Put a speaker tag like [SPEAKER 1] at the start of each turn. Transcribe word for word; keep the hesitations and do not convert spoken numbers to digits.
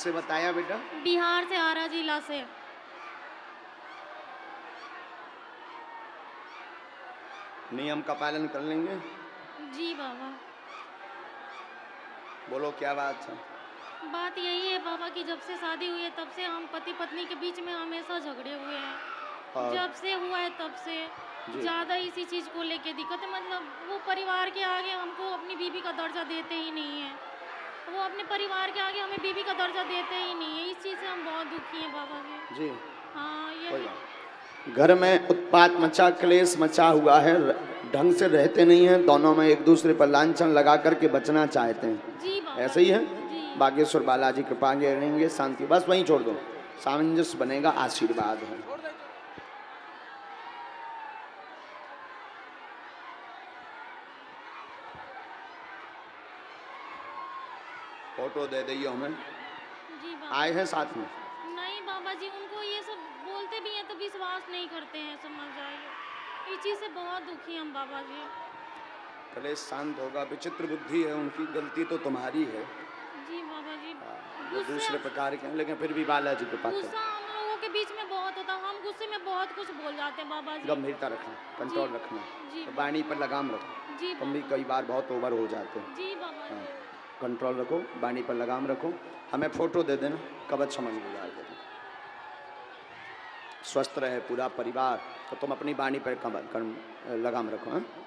[SPEAKER 1] से बताया बेटा?
[SPEAKER 2] बिहार से आरा जिला से।
[SPEAKER 1] नियम का पालन कर लेंगे?
[SPEAKER 2] जी बाबा।
[SPEAKER 1] बोलो क्या बात है?
[SPEAKER 2] बात यही है बाबा कि जब से शादी हुई है तब से हम पति पत्नी के बीच में हमेशा झगड़े हुए हैं। जब से हुआ है तब से ज़्यादा इसी चीज़ को लेके दिक्कत है। मतलब वो परिवार के आगे हमको अपनी बीवी का दर्जा देते ही नहीं है, वो अपने परिवार के आगे हमें बीवी का दर्जा देते ही नहीं है। इस चीज़ से हम बहुत दुखी हैं बाबा जी।
[SPEAKER 1] जी
[SPEAKER 2] हाँ, ये
[SPEAKER 1] घर में उत्पात मचा, क्लेश मचा हुआ है, ढंग से रहते नहीं हैं, दोनों में एक दूसरे पर लांछन लगा करके बचना चाहते हैं।
[SPEAKER 2] जी बाबा।
[SPEAKER 1] ऐसे ही है। बागेश्वर बालाजी कृपा रहेंगे, शांति। बस वहीं छोड़ दो, सामंजस्य बनेगा, आशीर्वाद है। फोटो दे दियो हमें।
[SPEAKER 2] जी बाबा।
[SPEAKER 1] आए हैं साथ में?
[SPEAKER 2] नहीं बाबा जी, उनको ये सब बोलते भी हैं तो विश्वास नहीं करते हैं, समझ जाइए। इस चीज़ से बहुत दुखी हम बाबा जी।
[SPEAKER 1] कलेश शांत होगा। विचित्र बुद्धि है उनकी, गलती तो तुम्हारी है।
[SPEAKER 2] जी बाबा जी।
[SPEAKER 1] वो दूसरे प्रकार के हैं, लेकिन फिर भी बालाजी के पास
[SPEAKER 2] गुस्सा हम लोगों के बीच में बहुत होता, हम गुस्से में बहुत कुछ बोल जाते हैं बाबा जी।
[SPEAKER 1] गंभीरता रखना, कंट्रोल रखना, तो वाणी पर लगाम रखो।
[SPEAKER 2] जी
[SPEAKER 1] तुम भी कई बार बहुत ओवर हो जाते हो।
[SPEAKER 2] जी बाबा जी।
[SPEAKER 1] कंट्रोल रखो, वाणी पर लगाम रखो। हमें फोटो दे देना, कवच समझ में ला देना। स्वस्थ रहे पूरा परिवार, तो तुम अपनी वाणी पर लगाम रखो। हाँ।